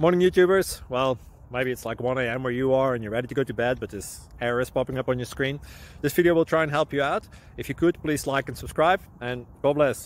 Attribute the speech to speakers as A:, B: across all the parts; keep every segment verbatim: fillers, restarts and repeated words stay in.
A: Morning YouTubers. Well, maybe it's like one A M where you are and you're ready to go to bed, but this error is popping up on your screen. This video will try and help you out. If you could, please like and subscribe, and God bless.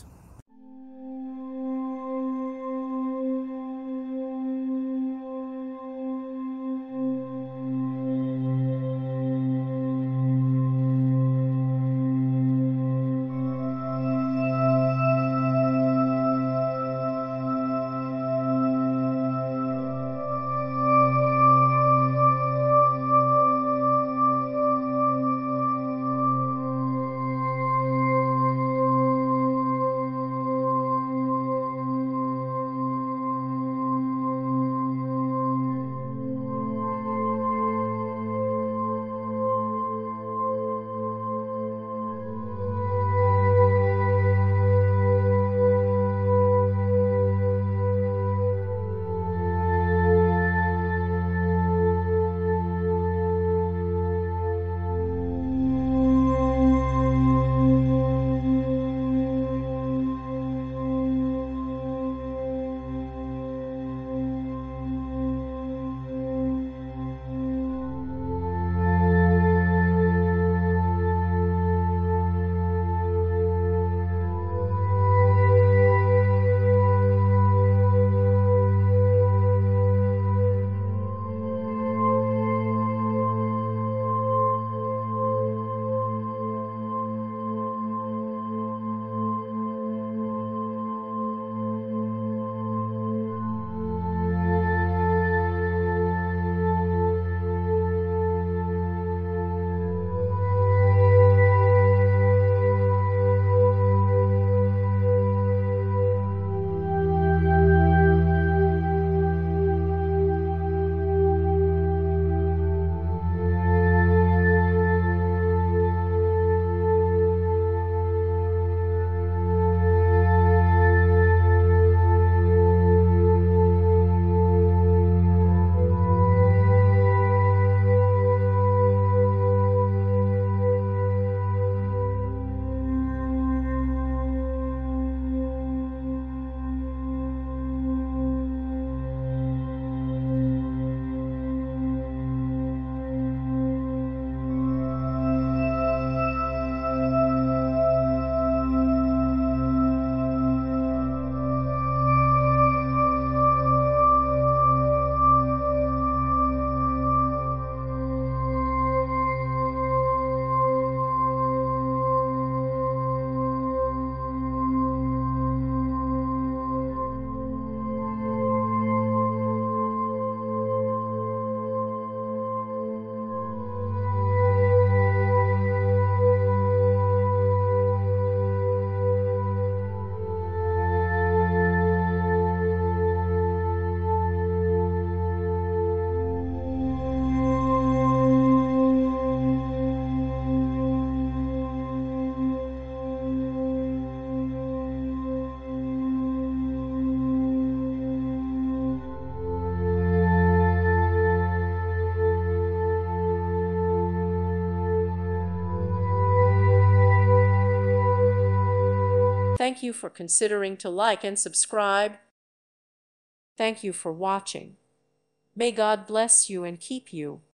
B: Thank you for considering to like and subscribe. Thank you for watching. May God bless you and keep you.